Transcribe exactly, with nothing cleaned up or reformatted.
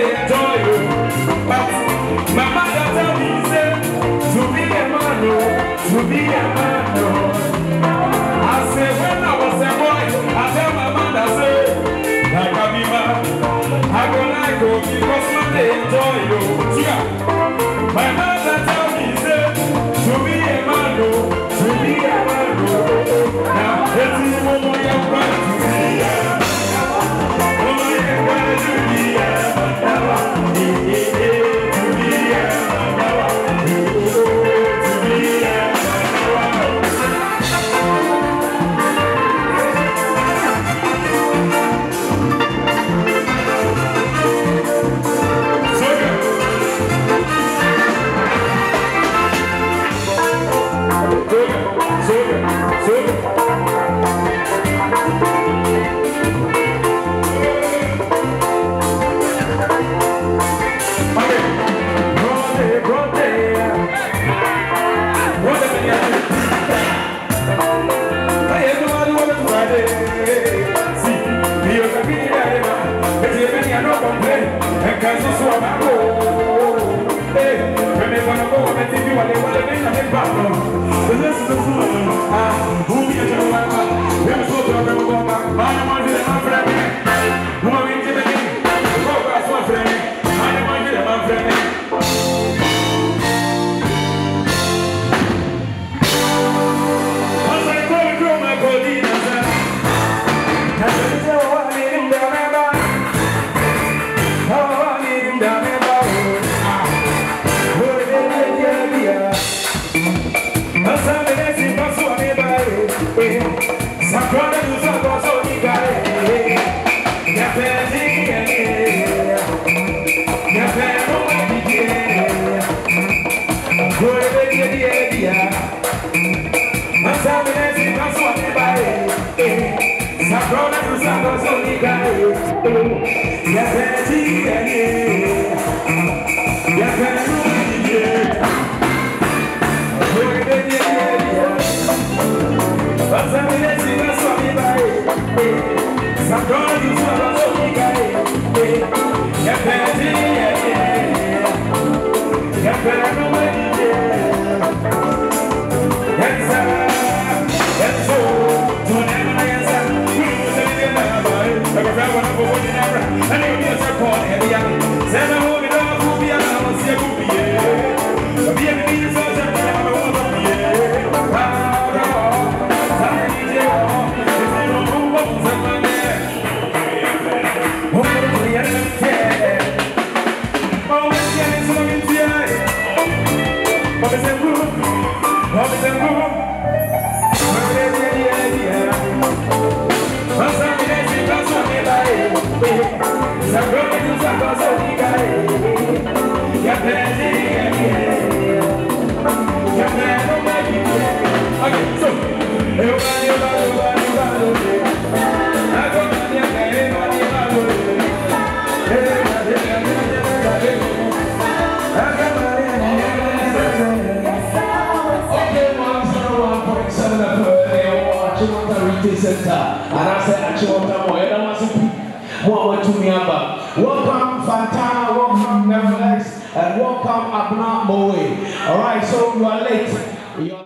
they enjoy you. But my mother tell me, say, to be a man, no, to be a man, no. I say, when I was a boy, I tell my mother, say, I can be man. I go like go because man they enjoy you. Yeah. My mother tell me, say, to be a man, no, to be a man, no. Now, it's the moment you're right to be a man. Welcome Fantana, welcome Neverlex, and welcome Abna Moe. Alright, so you are late.